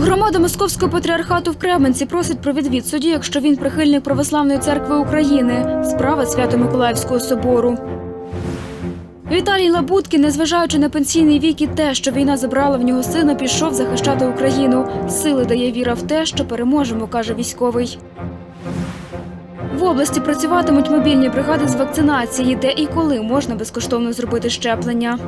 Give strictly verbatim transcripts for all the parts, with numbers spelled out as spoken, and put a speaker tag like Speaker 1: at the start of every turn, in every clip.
Speaker 1: Громада Московського патріархату в Кременці просить про відвід судді, якщо він прихильник Православної церкви України. Справа Свято-Миколаївського собору. Віталій Лабуткін, незважаючи на пенсійний вік і те, що війна забрала в нього сина, пішов захищати Україну. Сили дає віра в те, що переможемо, каже військовий. В області працюватимуть мобільні бригади з вакцинації, де і коли можна безкоштовно зробити щеплення.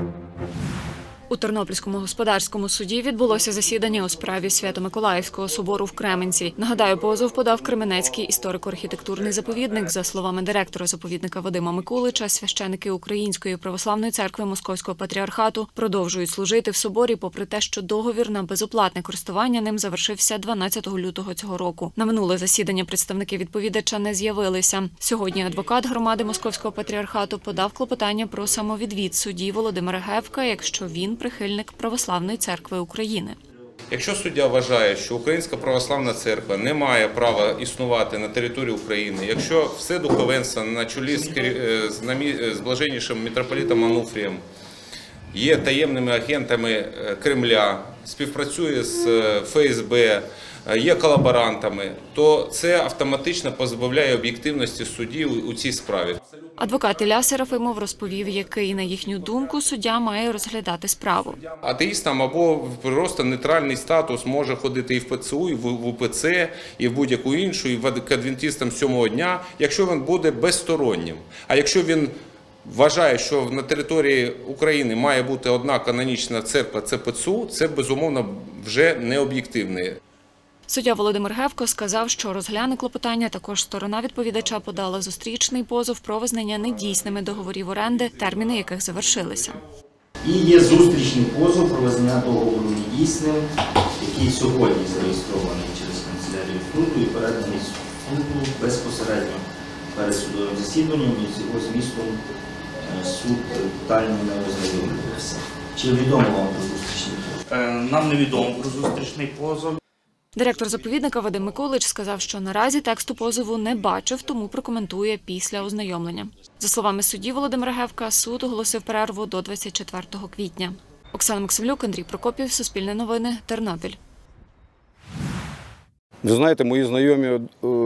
Speaker 2: У Тернопільському господарському суді відбулося засідання у справі Свято-Миколаївського собору в Кременці. Нагадаю, позов подав Кременецький історико-архітектурний заповідник. За словами директора заповідника Вадима Микулича, священики Української православної церкви Московського патріархату продовжують служити в соборі, попри те, що договір на безоплатне користування ним завершився дванадцятого лютого цього року. На минуле засідання представники відповідача не з'явилися. Сьогодні адвокат громади Московського патріархату подав клопотання про самовідвід судді Володимира Гевка, якщо він прихильник Православної церкви України.
Speaker 3: Якщо суддя вважає, що Українська православна церква не має права існувати на території України, якщо все духовенство на чолі з блаженнішим митрополитом Онуфрієм є таємними агентами Кремля, співпрацює з ФСБ, є колаборантами, то це автоматично позбавляє об'єктивності судді у цій справі.
Speaker 2: Адвокат Ілля Серафимов розповів, який, на їхню думку, суддя має розглядати справу.
Speaker 3: Атеїстам або просто нейтральний статус може ходити і в ПЦУ, і в УПЦ, і в будь-яку іншу, і в адвентистам сьомого дня, якщо він буде безстороннім. А якщо він вважає, що на території України має бути одна канонічна церква – це ПЦУ, це, безумовно, вже не об'єктивне.
Speaker 2: Суддя Володимир Гевко сказав, що розгляне клопотання. Також сторона відповідача подала зустрічний позов про визнання недійсними договорів оренди, терміни яких завершилися.
Speaker 4: І є зустрічний позов про визнання договору недійсним, який сьогодні зареєстрований через канцелярію суду і переданий суду безпосередньо перед судовим засіданням, і з його змістом суд детально не ознайомлювався. Чи відомо вам про зустрічний позов?
Speaker 5: Нам невідомо про зустрічний позов.
Speaker 2: Директор заповідника Вадим Микулич сказав, що наразі тексту позову не бачив, тому прокоментує після ознайомлення. За словами судді Володимира Гевка, суд оголосив перерву до двадцять четвертого квітня. Оксана Максимлюк, Андрій Прокопів, Суспільне новини, Тернопіль.
Speaker 6: Ви знаєте, мої знайомі е,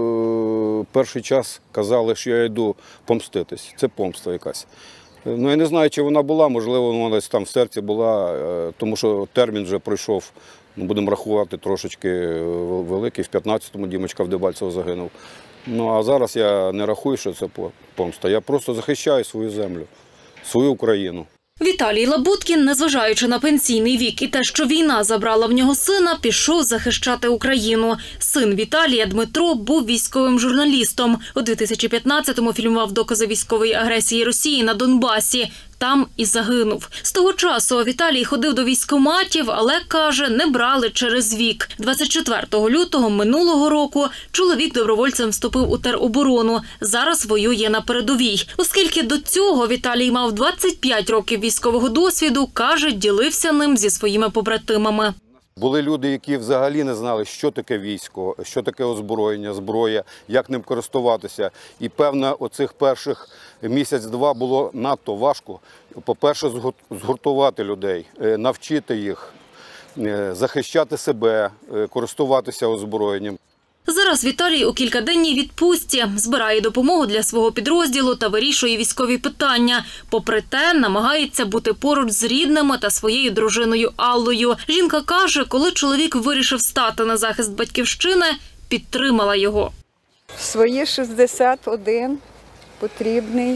Speaker 6: перший час казали, що я йду помститись. Це помста якась. Ну, я не знаю, чи вона була, можливо, вона десь там в серці була, е, тому що термін вже пройшов. Ну, будемо рахувати, трошечки великий. В п'ятнадцятому Дімочка в Дебальцево загинув. Ну, а зараз я не рахую, що це помста. Я просто захищаю свою землю, свою Україну.
Speaker 7: Віталій Лабуткін, незважаючи на пенсійний вік і те, що війна забрала в нього сина, пішов захищати Україну. Син Віталія, Дмитро, був військовим журналістом. У дві тисячі п'ятнадцятому фільмував докази військової агресії Росії на Донбасі. Там і загинув. З того часу Віталій ходив до військкоматів, але, каже, не брали через вік. двадцять четвертого лютого минулого року чоловік добровольцем вступив у тероборону. Зараз воює на передовій. Оскільки до цього Віталій мав двадцять п'ять років військового досвіду, каже, ділився ним зі своїми побратимами.
Speaker 6: Були люди, які взагалі не знали, що таке військо, що таке озброєння, зброя, як ним користуватися. І, певно, оцих перших місяць-два було надто важко. По-перше, згуртувати людей, навчити їх, захищати себе, користуватися озброєнням.
Speaker 7: Зараз Віталій у кількаденній відпустці, збирає допомогу для свого підрозділу та вирішує військові питання. Попри те, намагається бути поруч з рідними та своєю дружиною Аллою. Жінка каже, коли чоловік вирішив стати на захист батьківщини, підтримала його.
Speaker 8: Свої шістдесят один потрібний,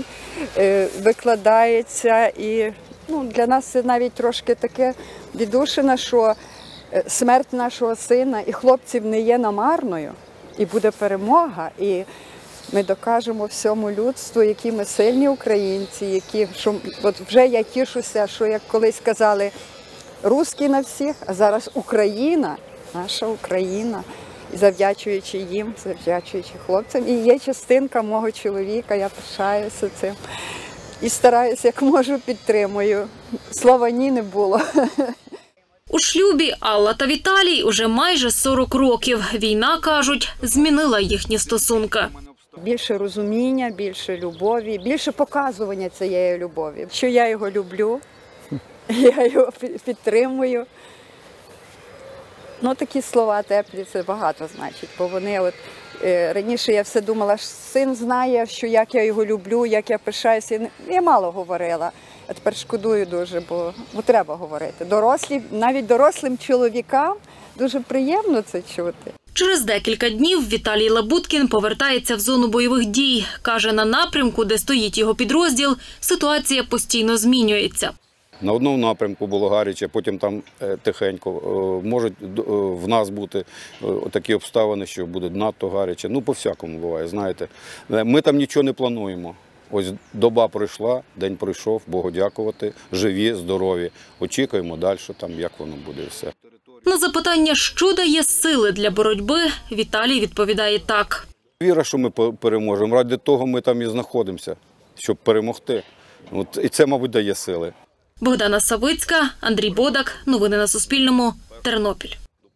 Speaker 8: викладається. І ну, для нас це навіть трошки таке віддушина, що смерть нашого сина і хлопців не є намарною, і буде перемога, і ми докажемо всьому людству, які ми сильні українці, які, що, от вже я тішуся, що, як колись казали, русські на всіх, а зараз Україна, наша Україна, і завдячуючи їм, завдячуючи хлопцям, і є частинка мого чоловіка, я пишаюся цим, і стараюся, як можу, підтримую. Слова ні не було.
Speaker 7: У шлюбі Алла та Віталій уже майже сорок років. Війна, кажуть, змінила їхні стосунки.
Speaker 8: Більше розуміння, більше любові, більше показування цієї любові. Що я його люблю, я його підтримую. Ну, такі слова теплі, це багато значить, бо вони от, е, раніше я все думала, що син знає, що як я його люблю, як я пишаюся. Я мало говорила, а тепер шкодую дуже, бо, бо треба говорити. Дорослі, навіть дорослим чоловікам дуже приємно це чути.
Speaker 7: Через декілька днів Віталій Лабуткін повертається в зону бойових дій. Каже, на напрямку, де стоїть його підрозділ, ситуація постійно змінюється.
Speaker 6: На одному напрямку було гаряче, потім там е, тихенько. Е, можуть е, в нас бути е, такі обставини, що буде надто гаряче. Ну, по-всякому буває, знаєте. Е, Ми там нічого не плануємо. Ось доба пройшла, день пройшов, Богу дякувати, живі, здорові. Очікуємо далі, там, як воно буде і все.
Speaker 7: На запитання, що дає сили для боротьби, Віталій відповідає так.
Speaker 6: Віра, що ми переможемо. Ради того ми там і знаходимося, щоб перемогти. От, і це, мабуть, дає сили.
Speaker 7: Богдана Савицька, Андрій Бодак. Новини на Суспільному. Тернопіль.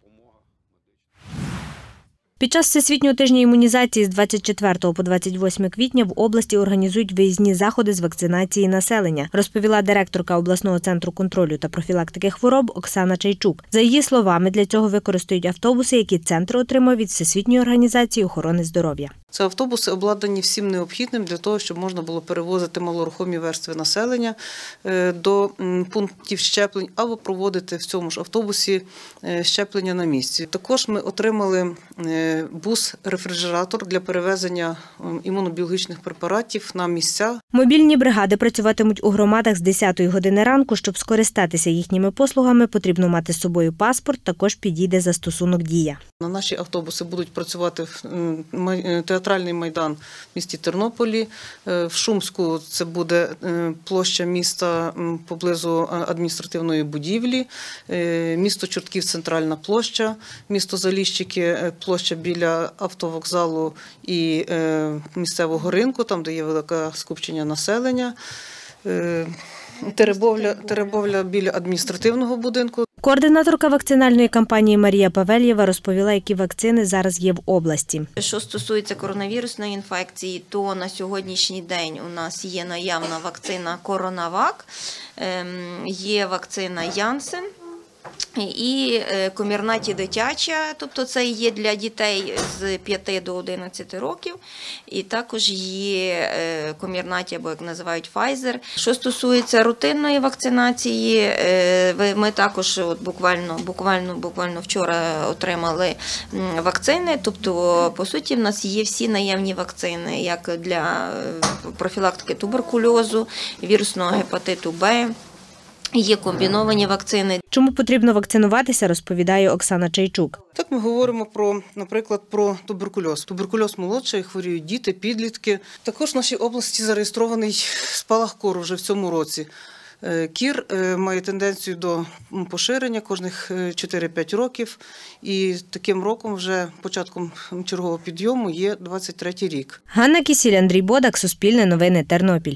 Speaker 9: Під час Всесвітнього тижня імунізації з двадцять четвертого по двадцять восьме квітня в області організують виїзні заходи з вакцинації населення, розповіла директорка обласного центру контролю та профілактики хвороб Оксана Чайчук. За її словами, для цього використають автобуси, які центр отримав від Всесвітньої організації охорони здоров'я.
Speaker 10: Це автобуси обладнані всім необхідним для того, щоб можна було перевозити малорухомі верстви населення до пунктів щеплень або проводити в цьому ж автобусі щеплення на місці. Також ми отримали бус-рефрижератор для перевезення імунобіологічних препаратів на місця.
Speaker 9: Мобільні бригади працюватимуть у громадах з десятої години ранку. Щоб скористатися їхніми послугами, потрібно мати з собою паспорт, також підійде застосунок «Дія».
Speaker 10: На наші автобуси будуть працювати театральний майдан в місті Тернополі. В Шумську це буде площа міста поблизу адміністративної будівлі, місто Чортків – центральна площа, місто Заліщики – площа біля автовокзалу і місцевого ринку, там, де є велике скупчення населення. Теребовля, Теребовля біля адміністративного будинку.
Speaker 9: Координаторка вакцинальної кампанії Марія Павельєва розповіла, які вакцини зараз є в області.
Speaker 11: Що стосується коронавірусної інфекції, то на сьогоднішній день у нас є наявна вакцина Коронавак, є вакцина Янсен і Комірнаті дитяча, тобто це є для дітей з п'яти до одинадцяти років, і також є Комірнаті, або як називають Pfizer. Що стосується рутинної вакцинації, ми також от буквально, буквально, буквально вчора отримали вакцини, тобто по суті в нас є всі наявні вакцини, як для профілактики туберкульозу, вірусного гепатиту Б. Є комбіновані вакцини.
Speaker 9: Чому потрібно вакцинуватися, розповідає Оксана Чайчук.
Speaker 10: Так ми говоримо, про, наприклад, про туберкульоз. Туберкульоз молодший, хворіють діти, підлітки. Також в нашій області зареєстрований спалах кору вже в цьому році. Кір має тенденцію до поширення кожних чотири-п'ять років. І таким роком, вже початком чергового підйому, є двадцять третій рік.
Speaker 9: Ганна Кісіль, Андрій Бодак, Суспільне новини, Тернопіль.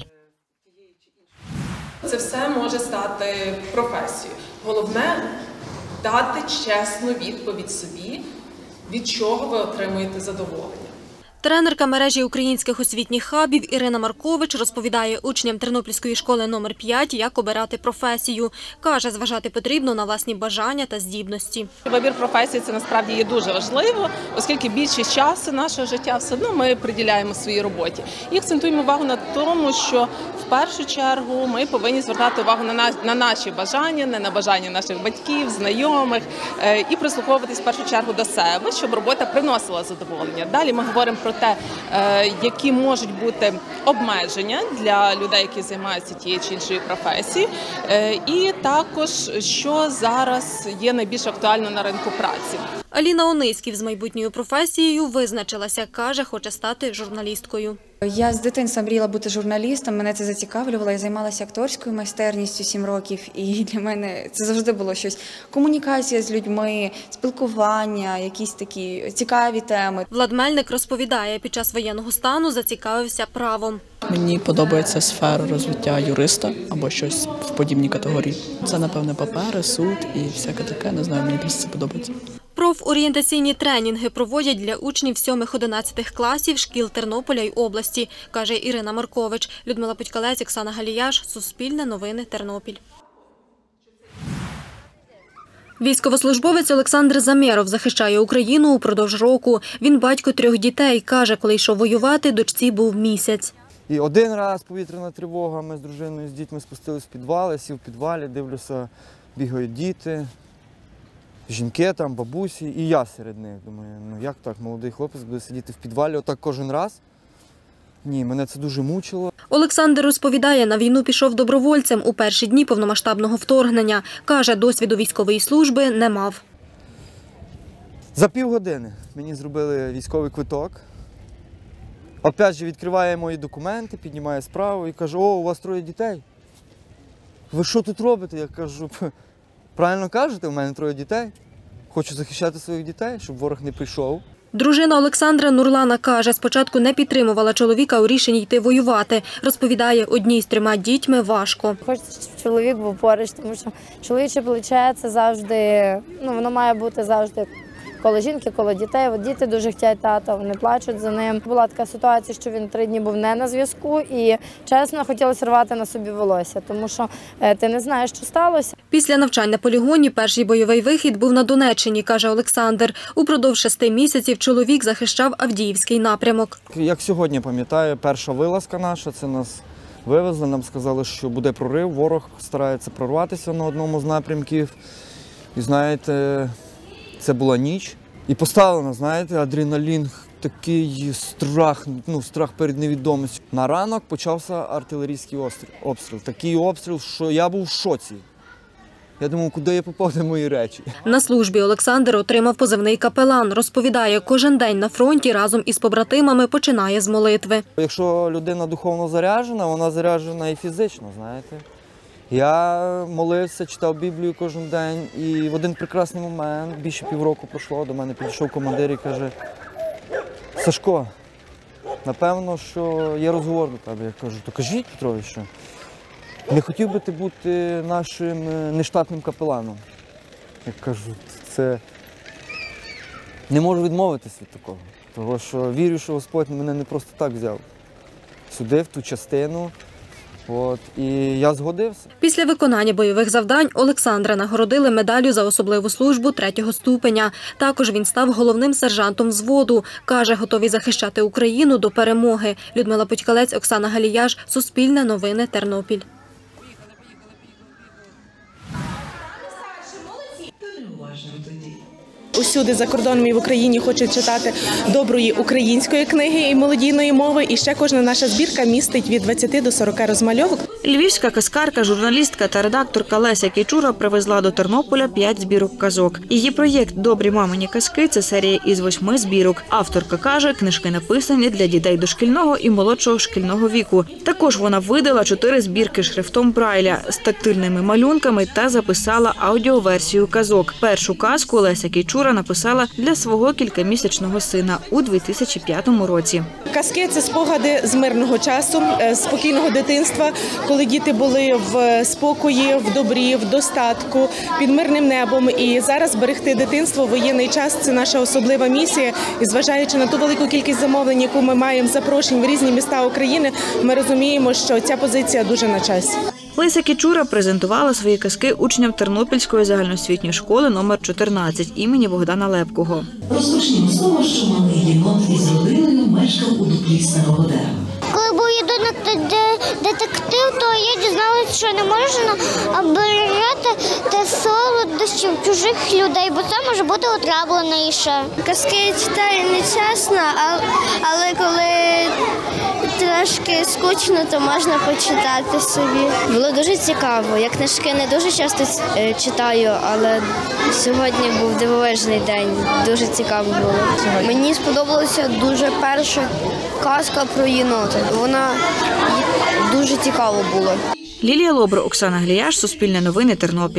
Speaker 12: Це все може стати професією. Головне – дати чесну відповідь собі, від чого ви отримуєте задоволення.
Speaker 2: Тренерка мережі українських освітніх хабів Ірина Маркович розповідає учням Тернопільської школи номер п'ять, як обирати професію. Каже, зважати потрібно на власні бажання та здібності.
Speaker 12: Вибір професії – це насправді є дуже важливо, оскільки більшість часу нашого життя все одно ми приділяємо своїй роботі. І акцентуємо увагу на тому, що в першу чергу ми повинні звертати увагу на наші бажання, не на бажання наших батьків, знайомих і прислуховуватись в першу чергу до себе, щоб робота приносила задоволення. Далі ми говоримо про те, які можуть бути обмеження для людей, які займаються тією чи іншою професією, і також, що зараз є найбільш актуально на ринку праці.
Speaker 2: Аліна Ониськів з майбутньою професією визначилася, каже, хоче стати журналісткою.
Speaker 13: Я з дитинства мріяла бути журналістом, мене це зацікавлювало, я займалася акторською майстерністю сім років, і для мене це завжди було щось. Комунікація з людьми, спілкування, якісь такі цікаві теми.
Speaker 2: Влад Мельник розповідає, під час воєнного стану зацікавився правом.
Speaker 14: Мені подобається сфера розвиття юриста або щось в подібній категорії. Це, напевне, папери, суд і всяке таке, не знаю, мені більше це подобається.
Speaker 2: Профорієнтаційні тренінги проводять для учнів сьомих-одинадцятих класів шкіл Тернополя й області, каже Ірина Маркович. Людмила Путькалець, Оксана Галіяш, Суспільне новини, Тернопіль.
Speaker 7: Військовослужбовець Олександр Замєров захищає Україну упродовж року. Він батько трьох дітей. Каже, коли йшов воювати, дочці був місяць.
Speaker 15: І один раз повітряна тривога, ми з дружиною, з дітьми спустились в підвал, я сів в підвалі, дивлюся, бігають діти, жінки там, бабусі, і я серед них. Думаю, ну як так, молодий хлопець буде сидіти в підвалі отак кожен раз? Ні, мене це дуже мучило.
Speaker 7: Олександр розповідає, на війну пішов добровольцем у перші дні повномасштабного вторгнення. Каже, досвіду військової служби не мав.
Speaker 15: За півгодини мені зробили військовий квиток. Опять же відкриває мої документи, піднімає справу і каже, о, у вас троє дітей. Ви що тут робите? Я кажу, правильно кажете, у мене троє дітей. Хочу захищати своїх дітей, щоб ворог не прийшов.
Speaker 7: Дружина Олександра Нурлана каже, спочатку не підтримувала чоловіка у рішенні йти воювати. Розповідає, одній з трьома дітьми важко.
Speaker 16: Хочеться, щоб чоловік був поруч, тому що чоловіче плече – це завжди, ну, воно має бути завжди коло жінки, коло дітей. От діти дуже хочуть тата, вони плачуть за ним. Була така ситуація, що він три дні був не на зв'язку і, чесно, хотілося рвати на собі волосся, тому що ти не знаєш, що сталося.
Speaker 7: Після навчань на полігоні перший бойовий вихід був на Донеччині, каже Олександр. Упродовж шести місяців чоловік захищав Авдіївський напрямок.
Speaker 15: Як сьогодні пам'ятаю, перша вилазка наша, це нас вивезли, нам сказали, що буде прорив, ворог старається прорватися на одному з напрямків. І знаєте, це була ніч. І поставлено, знаєте, адреналін, такий страх, ну, страх перед невідомістю. На ранок почався артилерійський обстріл. Такий обстріл, що я був в шоці. Я думав, куди я попав, де мої речі.
Speaker 7: На службі Олександр отримав позивний «Капелан». Розповідає, кожен день на фронті разом із побратимами починає з молитви.
Speaker 15: Якщо людина духовно заряджена, вона заряджена і фізично, знаєте. Я молився, читав Біблію кожен день, і в один прекрасний момент, більше півроку пройшло, до мене підійшов командир і каже, Сашко, напевно, що є розговор до тебе. Я кажу, то кажіть, Петрович, що не хотів би ти бути нашим нештатним капеланом. Я кажу, це не можу відмовитись від такого, тому що вірю, що Господь мене не просто так взяв сюди, в ту частину. От, і я згодився.
Speaker 7: Після виконання бойових завдань Олександра нагородили медаллю за особливу службу третього ступеня. Також він став головним сержантом взводу. Каже, готовий захищати Україну до перемоги. Людмила Путькалець, Оксана Галіяш, Суспільне новини, Тернопіль.
Speaker 12: Усюди за кордоном і в Україні хочуть читати доброї української книги і молодійної мови. І ще кожна наша збірка містить від двадцяти до сорока розмальовок.
Speaker 17: Львівська казкарка, журналістка та редакторка Леся Кічура привезла до Тернополя п'ять збірок казок. Її проєкт «Добрі мамині казки» – це серія із восьми збірок. Авторка каже, книжки написані для дітей дошкільного і молодшого шкільного віку. Також вона видала чотири збірки шрифтом Брайля з тактильними малюнками та записала аудіоверсію казок. Першу казку Леся Кічура написала для свого кількамісячного сина у дві тисячі п'ятому році.
Speaker 12: Казки – це спогади з мирного часу, спокійного дитинства, коли діти були в спокої, в добрі, в достатку, під мирним небом. І зараз зберегти дитинство в воєнний час – це наша особлива місія. І зважаючи на ту велику кількість замовлень, яку ми маємо запрошень в різні міста України, ми розуміємо, що ця позиція дуже на часі.
Speaker 17: Леся Кічура презентувала свої казки учням Тернопільської загальноосвітньої школи номер чотирнадцять імені Богдана Лепкого.
Speaker 18: Розпочнімо з того, що малий єнот із родиною мешкав у дуплі старого дерева.
Speaker 19: Коли був єдиний детектив, то я дізналася, що не можна обирати та солодощів чужих людей, бо це може бути отравленіше. Казки я читаю не чесно, але коли трошки скучно, то можна почитати собі. Було дуже цікаво. Я книжки не дуже часто читаю, але сьогодні був дивовижний день. Дуже цікаво було. Мені сподобалася дуже перша казка про єнота. Вона дуже цікаво була.
Speaker 17: Лілія Лобро, Оксана Галіяш, Суспільне новини, Тернопіль.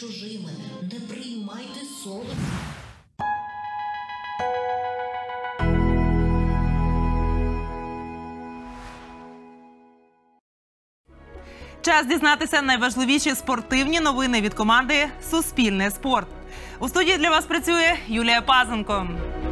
Speaker 20: Час дізнатися найважливіші спортивні новини від команди «Суспільне спорт». У студії для вас працює Юлія Пазенко.